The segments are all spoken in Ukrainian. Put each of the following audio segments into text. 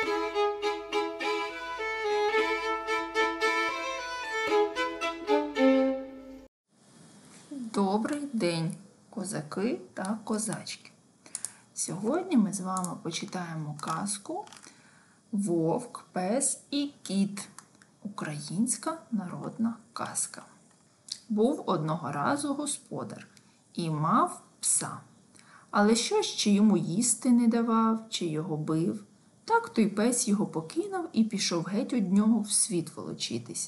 Добрий день, козаки та козачки! Сьогодні ми з вами почитаємо казку «Вовк, пес і кіт». Українська народна казка. Був одного разу господар і мав пса. Але щось чи йому їсти не давав, чи його бив. Так той пес його покинув і пішов геть од нього в світ волочитися.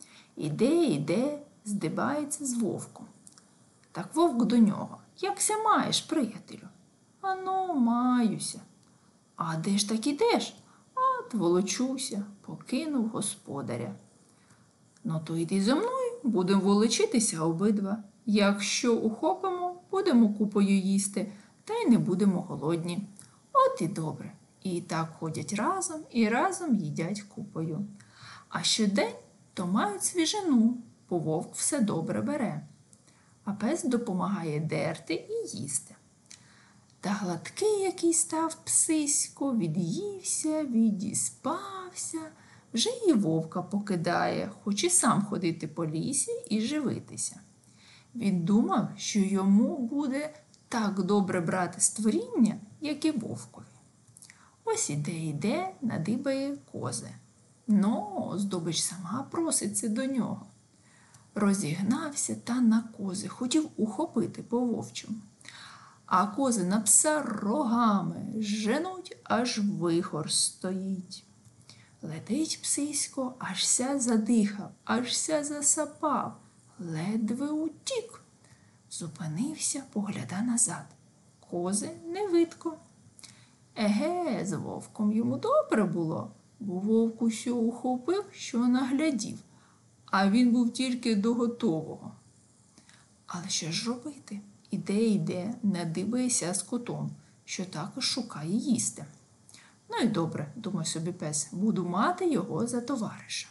Іде, здибається з вовком. Так вовк до нього: «Якся маєш, приятелю?» «Ану, маюся». «А де ж так ідеш?» «От волочуся, покинув господаря». «Ну то йди зо мною, будемо волочитися обидва. Якщо ухопимо, будемо купою їсти, та й не будемо голодні». От і добре. І так ходять разом, і разом їдять купою. А щодень то мають свіжину, бо вовк все добре бере. А пес допомагає дерти і їсти. Та гладкий який став псисько, від'ївся, відіспався, вже і вовка покидає, хоч і сам ходити по лісі і живитися. Він думав, що йому буде так добре брати створіння, як і вовкові. Ось іде, надибає кози. Но здобич сама проситься до нього. Розігнався та на кози, хотів ухопити по-вовчому. А кози на пса рогами женуть, аж вихор стоїть. Летить псисько, ажся задихав, ажся засапав, ледве утік. Зупинився, погляда назад. Кози не видко. Еге, з вовком йому добре було, бо вовк усього ухопив, що наглядів. А він був тільки до готового. Але що ж робити? Іде, надибається з котом, що також шукає їсти. Ну і добре, думає собі пес, буду мати його за товариша.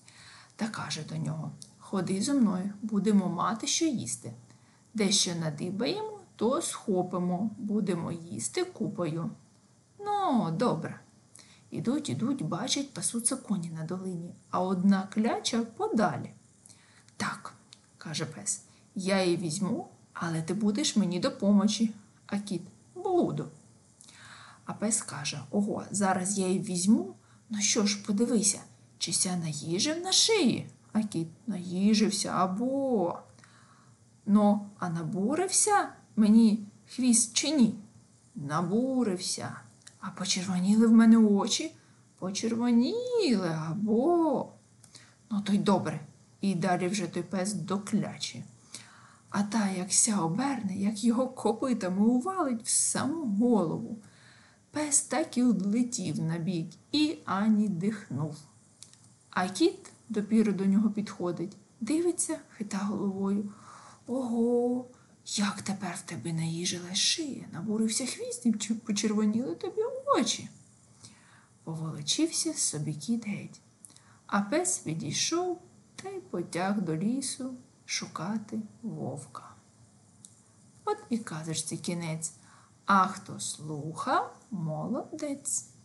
Та каже до нього: ходи зо мною, будемо мати що їсти. Дещо надибаємо, то схопимо, будемо їсти купою. Ну, добре. Ідуть, бачать, пасуться коні на долині, а одна кляча подалі. Так, каже пес, я її візьму, але ти будеш мені до помочі. А кіт: буду. А пес каже: ого, зараз я її візьму, ну що ж, подивися, чи ся наїжив на шиї? А кіт: наїжився, або. Ну, а набурився мені хвіст чи ні? Набурився. А почервоніли в мене очі? Почервоніли, або. Ну, то й добре. І далі вже той пес до клячі. А та, як ся оберне, як його копитами увалить в саму голову. Пес так і одлетів набік і ані дихнув. А кіт допіру до нього підходить, дивиться, хита головою. Ого, як тепер в тебе наїжилась шия, набурився хвіст і почервоніли тобі очі. Поволочився собі кіт геть, а пес відійшов та й потяг до лісу шукати вовка. От і казочці кінець, а хто слухав, молодець.